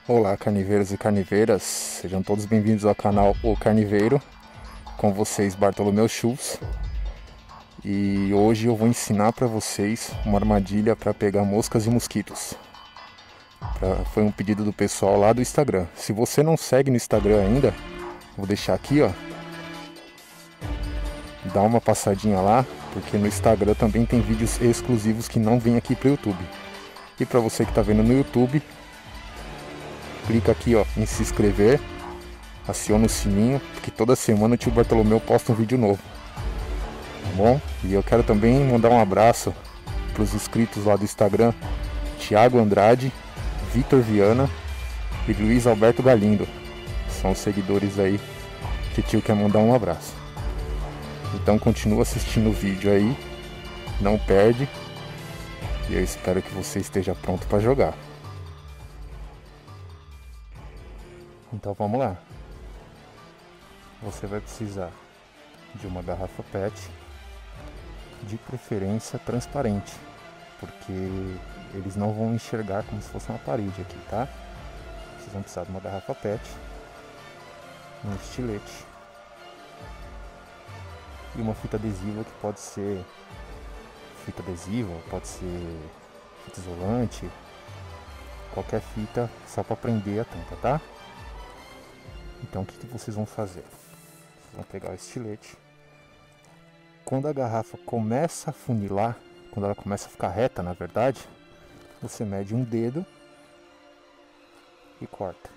Olá, carniveiros e carniveiras, sejam todos bem-vindos ao canal O Carniveiro, com vocês Bartolomeu Schultz. E hoje eu vou ensinar para vocês uma armadilha para pegar moscas e mosquitos. Foi um pedido do pessoal lá do Instagram. Se você não segue no Instagram ainda, vou deixar aqui, ó. Dá uma passadinha lá, porque no Instagram também tem vídeos exclusivos que não vêm aqui para o YouTube. E para você que está vendo no YouTube, clica aqui, ó, em se inscrever, aciona o sininho, porque toda semana o tio Bartolomeu posta um vídeo novo, tá bom? E eu quero também mandar um abraço para os inscritos lá do Instagram, Thiago Andrade, Vitor Viana e Luiz Alberto Galindo. São os seguidores aí que o tio quer mandar um abraço. Então continua assistindo o vídeo aí, não perde, e eu espero que você esteja pronto para jogar. Então vamos lá. Você vai precisar de uma garrafa PET, de preferência transparente, porque eles não vão enxergar como se fosse uma parede aqui, tá? Vocês vão precisar de uma garrafa PET, um estilete e uma fita adesiva, que pode ser fita adesiva, pode ser fita isolante, qualquer fita só para prender a tampa, tá? Então o que vocês vão fazer? Vocês vão pegar o estilete. Quando a garrafa começa a funilar, quando ela começa a ficar reta, na verdade, você mede um dedo e corta.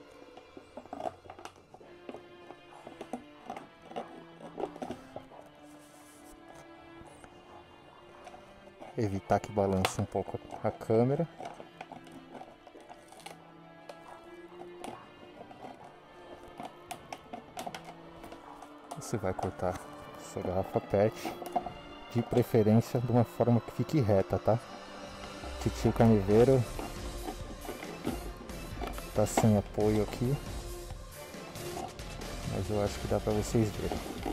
Evitar que balance um pouco a câmera. Você vai cortar sua garrafa PET, de preferência de uma forma que fique reta, tá? Titio Carniveiro tá sem apoio aqui, mas eu acho que dá pra vocês verem.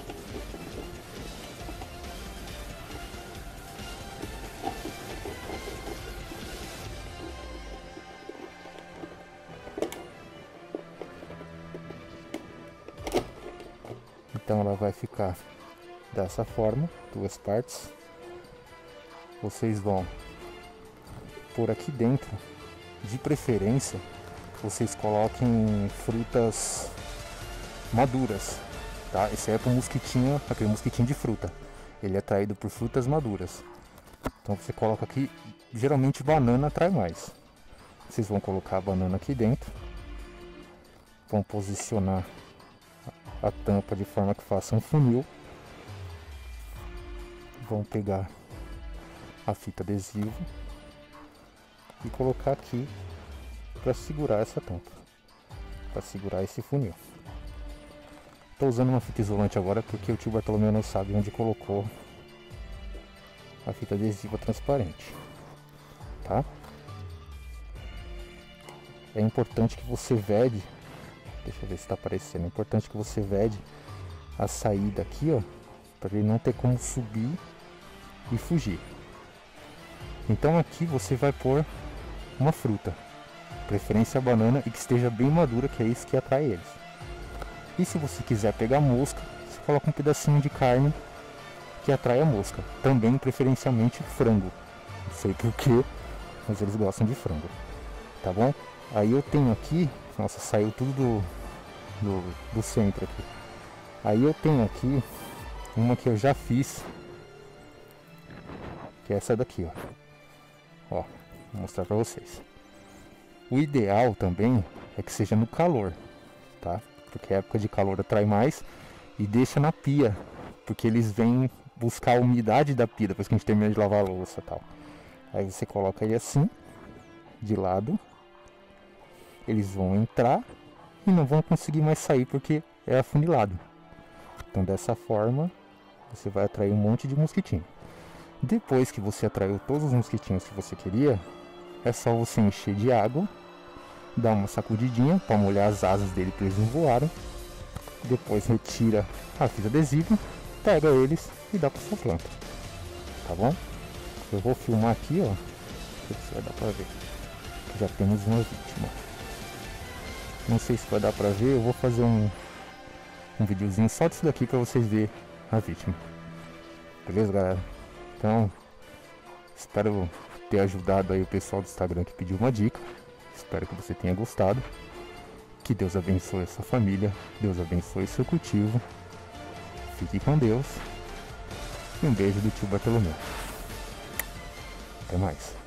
Então ela vai ficar dessa forma, duas partes. Vocês vão por aqui dentro, de preferência, vocês coloquem frutas maduras, tá? Esse é para o mosquitinho, aquele mosquitinho de fruta. Ele é atraído por frutas maduras. Então você coloca aqui, geralmente banana atrai mais. Vocês vão colocar a banana aqui dentro, vão posicionar a tampa de forma que faça um funil. Vão pegar a fita adesiva e colocar aqui para segurar essa tampa, para segurar esse funil. Estou usando uma fita isolante agora porque o tio Bartolomeu não sabe onde colocou a fita adesiva transparente, tá? É importante que você vede. Deixa eu ver se está aparecendo. É importante que você vede a saída aqui, ó, para ele não ter como subir e fugir. Então aqui você vai pôr uma fruta, preferência a banana, e que esteja bem madura, que é isso que atrai eles. E se você quiser pegar mosca, você coloca um pedacinho de carne que atrai a mosca. Também preferencialmente frango. Não sei porquê, mas eles gostam de frango. Tá bom? Aí eu tenho aqui. Nossa, saiu tudo do centro aqui. Aí eu tenho aqui uma que eu já fiz, que é essa daqui, ó. Ó, vou mostrar pra vocês. O ideal também é que seja no calor, tá? Porque a época de calor atrai mais. E deixa na pia, porque eles vêm buscar a umidade da pia depois que a gente termina de lavar a louça e tal. Aí você coloca ele assim, de lado. Eles vão entrar e não vão conseguir mais sair porque é afunilado. Então dessa forma você vai atrair um monte de mosquitinho. Depois que você atraiu todos os mosquitinhos que você queria, é só você encher de água, dar uma sacudidinha para molhar as asas dele para eles não voarem. Depois retira a fita adesiva, pega eles e dá para sua planta. Tá bom? Eu vou filmar aqui, ó. Não sei se vai dar para ver. Já temos uma vítima. Não sei se vai dar pra ver, eu vou fazer um videozinho só disso daqui pra vocês verem a vítima. Beleza, galera? Então, espero ter ajudado aí o pessoal do Instagram que pediu uma dica. Espero que você tenha gostado. Que Deus abençoe essa família. Deus abençoe seu cultivo. Fique com Deus. E um beijo do tio Bartolomeu. Até mais.